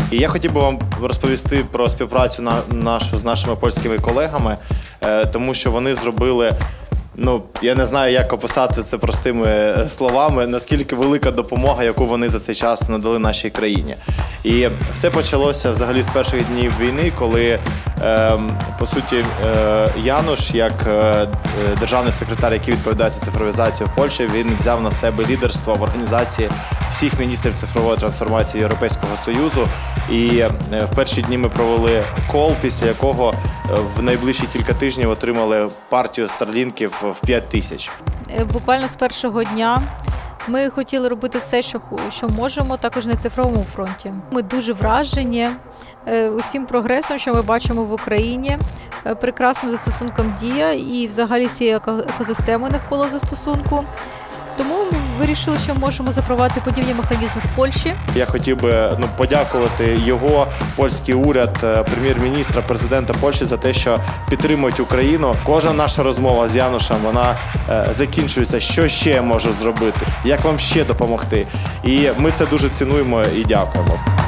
І я хотів би вам розповісти про співпрацю нашу з нашими польськими колегами, тому що вони зробили, я не знаю, як описати це простими словами, наскільки велика допомога, яку вони за цей час надали нашій країні. І все почалося взагалі з перших днів війни, коли, по суті, Януш, як державний секретар, який відповідає за цифровізацію в Польщі, він взяв на себе лідерство в організації всіх міністрів цифрової трансформації Європейського Союзу. І в перші дні ми провели кол, після якого в найближчі кілька тижнів отримали партію старлінків в 5 тисяч. Буквально з першого дня ми хотіли робити все, що можемо, також на цифровому фронті. Ми дуже вражені усім прогресом, що ми бачимо в Україні, прекрасним застосунком Дія і взагалі всією екосистемою навколо застосунку. Тому ми вирішили, що можемо запровадити подібні механізми в Польщі. Я хотів би подякувати його, польський уряд, прем'єр-міністра, президента Польщі за те, що підтримують Україну. Кожна наша розмова з Янушем, вона закінчується, що ще може зробити, як вам ще допомогти. І ми це дуже цінуємо і дякуємо.